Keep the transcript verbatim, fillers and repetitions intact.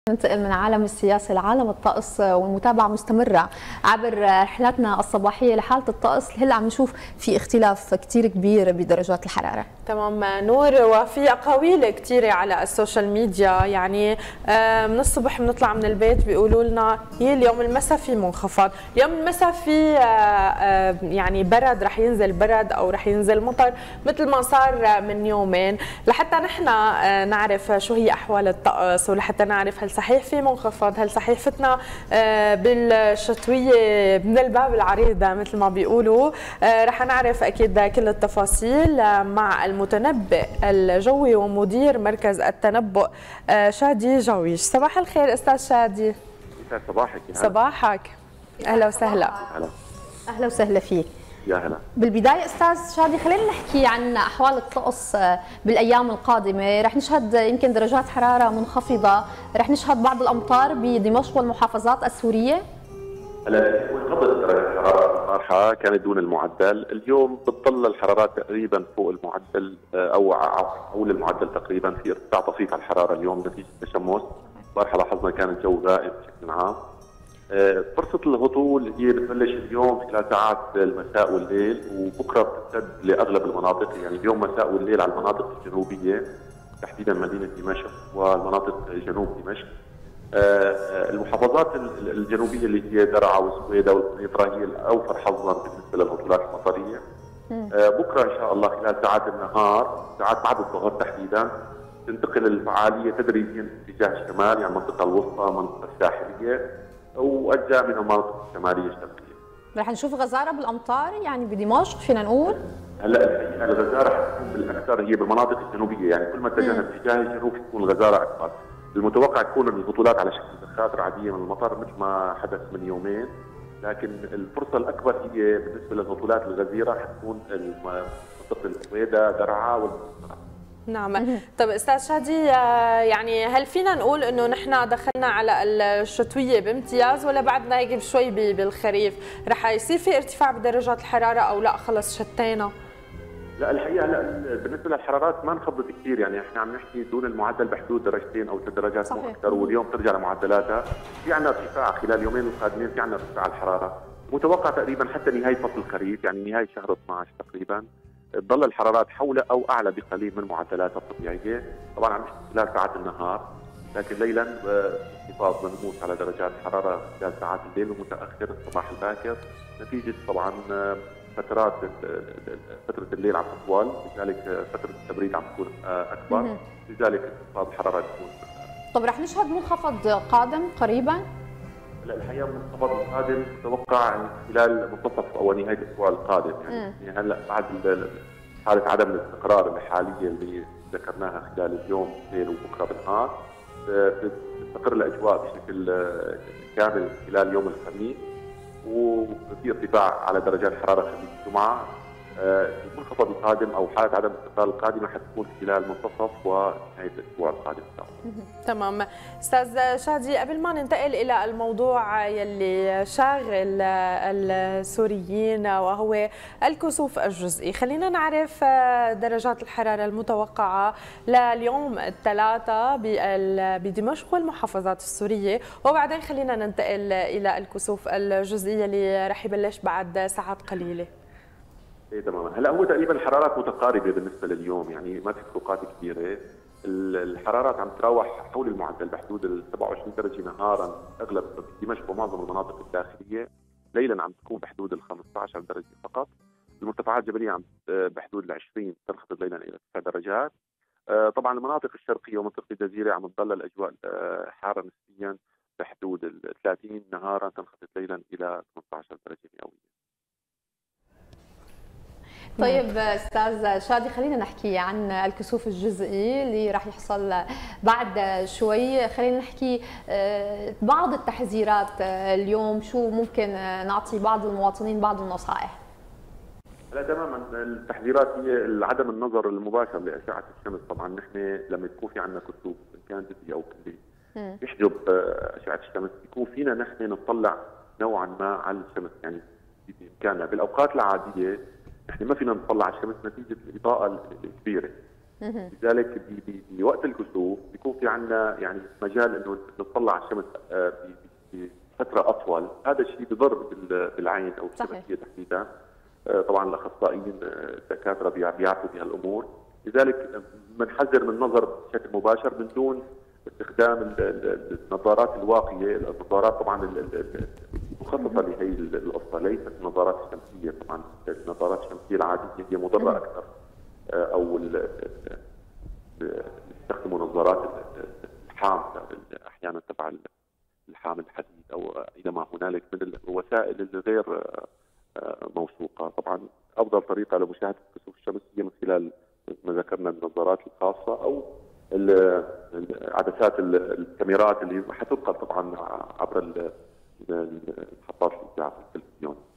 ننتقل من عالم السياسة لعالم الطقس والمتابعة مستمرة عبر رحلاتنا الصباحية لحالة الطقس. هلا عم نشوف في اختلاف كتير كبير بدرجات الحرارة. تمام نور، وفي أقاويل كثيرة على السوشيال ميديا، يعني من الصبح بنطلع من البيت بيقولوا لنا هي اليوم المساء في منخفض، اليوم المساء في يعني برد، رح ينزل برد أو رح ينزل مطر مثل ما صار من يومين، لحتى نحن نعرف شو هي أحوال الطقس ولحتى نعرف هل صحيح في منخفض، هل صحيح فتنا بالشتوية من الباب العريض مثل ما بيقولوا. رح نعرف أكيد كل التفاصيل مع المتنبئ الجوي ومدير مركز التنبؤ شادي جويش. صباح الخير أستاذ شادي. صباحك. صباحك، أهلا وسهلا. أهلا وسهلا فيك. يا هلا. بالبداية أستاذ شادي خلينا نحكي عن أحوال الطقس بالأيام القادمة. رح نشهد يمكن درجات حرارة منخفضة، رح نشهد بعض الأمطار بدمشق والمحافظات السورية. هلا انخفضت درجة الحرارة البارحة، كانت دون المعدل، اليوم بتضل الحرارات تقريبا فوق المعدل او حول المعدل تقريبا، في ارتفاع طفيف على الحرارة اليوم نتيجة التشمس. البارحة لاحظنا كان الجو غائم بشكل عام. فرصة الهطول هي بتبلش اليوم خلال ساعات المساء والليل، وبكره بتمتد لاغلب المناطق، يعني اليوم مساء والليل على المناطق الجنوبية تحديدا مدينة دمشق والمناطق جنوب دمشق. المحافظات الجنوبية اللي هي درعا والسويدة والقنيطرة هي الأوفر حظا بالنسبة للهطولات المطرية. بكره إن شاء الله خلال ساعات النهار، ساعات بعد الظهر تحديدا، تنتقل الفعالية تدريجيا اتجاه الشمال، يعني المنطقة الوسطى، المنطقة الساحلية واجزاء من المناطق الشماليه الشرقيه. رح نشوف غزاره بالامطار يعني بدمشق فينا نقول؟ هلا الحقيقه الغزاره حتكون بالاكثر هي بالمناطق الجنوبيه، يعني كل ما اتجهنا اتجاه الجنوب تكون الغزاره اكبر. المتوقع تكون الهطولات على شكل زخات عاديه من المطر مثل ما حدث من يومين، لكن الفرصه الاكبر هي بالنسبه للهطولات الغزيره حتكون منطقه السويدة، درعا والمنطقه. نعم. طب استاذ شادي، يعني هل فينا نقول انه نحن دخلنا على الشتويه بامتياز ولا بعدنا هيك شوي بالخريف؟ رح يصير في ارتفاع بدرجات الحراره او لا خلص شتينا؟ لا الحقيقه لا، بالنسبه للحرارات ما انخفضت كثير، يعني احنا عم نحكي دون المعدل بحدود درجتين او ثلاث درجات مو اكثر، واليوم ترجع لمعدلاتها. في عندنا ارتفاع خلال اليومين القادمين، في عندنا ارتفاع الحراره متوقع تقريبا حتى نهايه فصل الخريف، يعني نهايه شهر اثنعش تقريبا تظل الحرارات حول او اعلى بقليل من معدلاتها الطبيعيه، طبعا عم نحكي خلال ساعات النهار، لكن ليلا انخفاض ملموس على درجات الحراره خلال ساعات الليل ومتاخر الصباح الباكر، نتيجه طبعا فترات فتره الليل عم تطول، لذلك فتره التبريد عم تكون اكبر، لذلك انخفاض الحراره تكون. طب رح نشهد منخفض قادم قريبا؟ لا الحقيقه المنخفض القادم متوقع خلال منتصف او نهايه الاسبوع القادم، يعني, يعني هلا بعد حاله عدم الاستقرار الحاليه اللي ذكرناها خلال اليوم الليل وبكره بالنهار، تستقر الاجواء بشكل كامل خلال يوم الخميس، وفي ارتفاع على درجات الحراره خميس الجمعه. المنخفض القادم او حاله عدم الاستقرار القادمه حتكون خلال منتصف ونهايه الاسبوع القادم. تمام. استاذ شادي، قبل ما ننتقل الى الموضوع يلي شاغل السوريين وهو الكسوف الجزئي، خلينا نعرف درجات الحراره المتوقعه لليوم الثلاثاء بدمشق والمحافظات السوريه، وبعدين خلينا ننتقل الى الكسوف الجزئيه اللي رح يبلش بعد ساعات قليله. ايه تماما. هلا هو تقريبا الحرارات متقاربه بالنسبه لليوم، يعني ما في فروقات كبيره، الحرارات عم تراوح حول المعدل بحدود ال سبعة وعشرين درجه نهارا اغلب دمشق ومعظم المناطق الداخليه، ليلا عم تكون بحدود ال خمسة عشر درجه فقط، المرتفعات الجبليه عم بحدود ال عشرين تنخفض ليلا الى تسع درجات. طبعا المناطق الشرقيه ومنطقه الجزيره عم تظل الاجواء حاره نسبيا بحدود ال ثلاثين نهارا تنخفض ليلا الى ثمانية عشر درجه مئويه. طيب استاذ شادي، خلينا نحكي عن الكسوف الجزئي اللي راح يحصل بعد شوي، خلينا نحكي بعض التحذيرات اليوم، شو ممكن نعطي بعض المواطنين بعض النصائح؟ لا تماما، التحذيرات هي عدم النظر المباشر لاشعه الشمس، طبعا نحن لما يكون في عندنا كسوف ان كان جزئي او كلي يحجب اشعه الشمس، يكون فينا نحن نطلع نوعا ما على الشمس، يعني بامكاننا بالاوقات العاديه نحن ما فينا نطلع على الشمس نتيجه الاضاءه الكبيره، لذلك بوقت الكسوف بيكون في عندنا يعني مجال انه نطلع على الشمس بفتره اطول، هذا الشيء بضر بالعين او بالشبكيه تحديدا. طبعا الاخصائيين الدكاتره بيعرفوا بهالامور، لذلك بنحذر من النظر بشكل مباشر من دون استخدام النظارات الواقيه، النظارات طبعا مخصصه لهي القصه، ليست النظارات الشمسيه. طبعا النظارات الشمسيه العاديه هي مضره اكثر، او يستخدموا نظارات الحام احيانا تبع الحام الحديد او الى ما هنالك من الوسائل الغير موثوقه. طبعا افضل طريقه لمشاهده كسوف الشمس هي من خلال ما ذكرنا النظارات الخاصه او عدسات الكاميرات اللي حتنقل طبعا عبر محطات الاذاعه في التلفزيون.